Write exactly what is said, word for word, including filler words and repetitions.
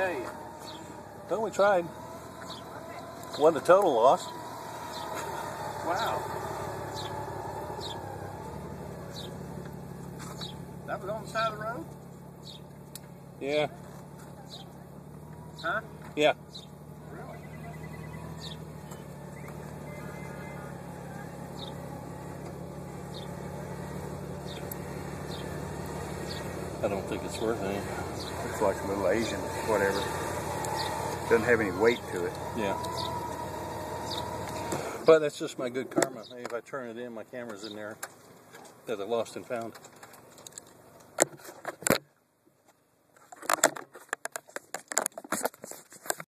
tell you. Well, we tried. Wasn't a total loss. Wow. That was on the side of the road? Yeah. Huh? Yeah. Really? I don't think it's worth any. Looks like a little Asian, whatever. Doesn't have any weight to it. Yeah. But that's just my good karma. Maybe if I turn it in, my camera's in there that I lost and found.